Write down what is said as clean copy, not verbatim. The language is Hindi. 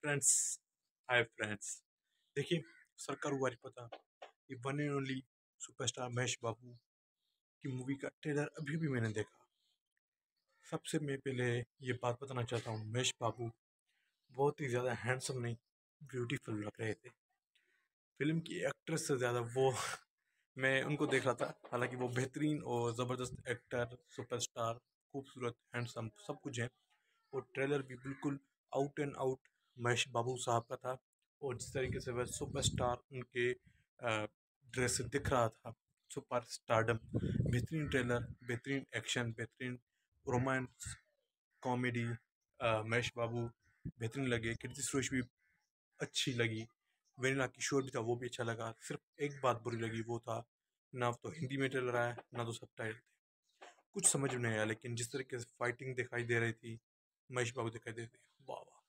Friends, hi friends. देखिए, सरकार वारी पता ये one and only superstar Mahesh Babu की मूवी का ट्रेलर अभी भी मैंने देखा। सबसे मैं पहले ये बात बताना चाहता हूँ, महेश बाबू बहुत ही ज़्यादा हैंडसम नहीं, ब्यूटीफुल लग रहे थे। फिल्म की एक्ट्रेस से ज़्यादा वो मैं उनको देख रहा था। हालांकि वो बेहतरीन और ज़बरदस्त एक्टर, सुपरस्टार, खूबसूरत, हैंडसम सब कुछ है। और ट्रेलर भी बिल्कुल out and out Mahesh Babu साहब का था। और जिस तरीके से वह सुपरस्टार उनके ड्रेस से दिख रहा था, सुपर स्टारडम, बेहतरीन ट्रेलर, बेहतरीन एक्शन, बेहतरीन रोमांस, कॉमेडी, महेश बाबू बेहतरीन लगे। कीर्ति सुरेश भी अच्छी लगी। वेनिला किशोर भी था, वो भी अच्छा लगा। सिर्फ एक बात बुरी लगी, वो था ना तो हिंदी में ट्रेलर आया, ना तो सबटाइटल थे। कुछ समझ में नहीं आया, लेकिन जिस तरीके से फाइटिंग दिखाई दे रही थी, महेश बाबू दिखाई दे रहे थे, वाह वाह।